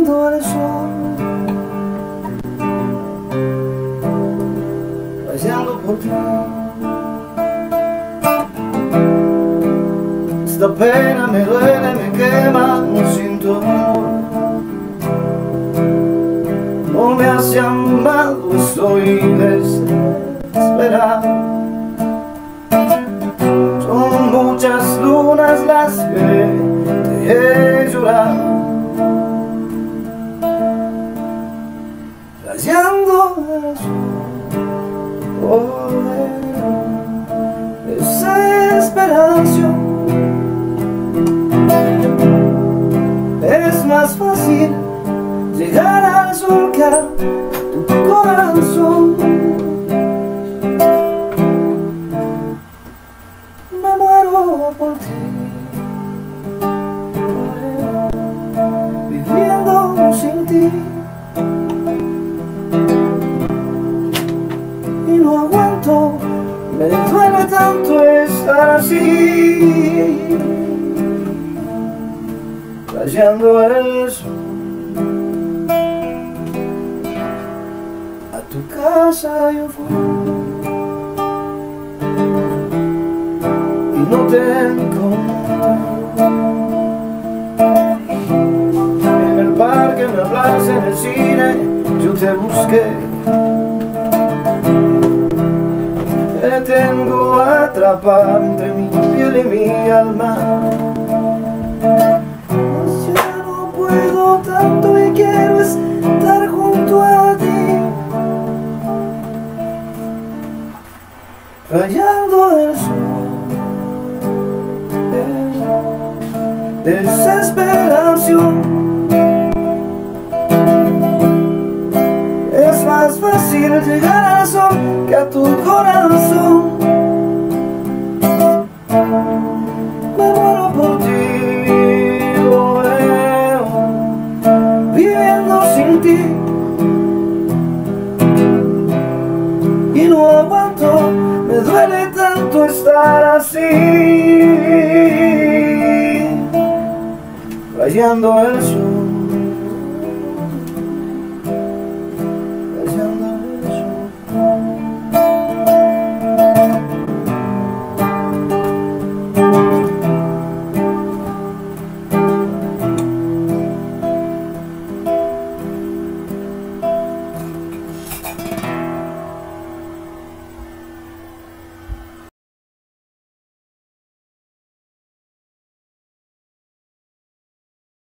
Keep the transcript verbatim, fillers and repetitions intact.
rayando el sol, rayando por ti. Esta pena me duele, me quema, no siento amor. No me has llamado, estoy desesperado. Son muchas lunas las que te he llorado, rayando el sol, oh, desesperación. Es más fácil llegar al sol que a tu corazón. Me muero por ti, viviendo sin ti, y no aguanto, me duele tanto estar así, rayando el sol. A tu casa yo fui y no te encontré. En el parque, en la plaza, en el cine, yo te busqué. Te tengo atrapado entre mi piel y mi alma. Ya no puedo tanto y quiero estar junto a ti, rayando el sol, desesperación. Es más fácil llegar al sol que a tu corazón. Me muero por ti, oh, eh, oh, viviendo sin ti, y no aguanto, me duele tanto estar así, rayando el sol.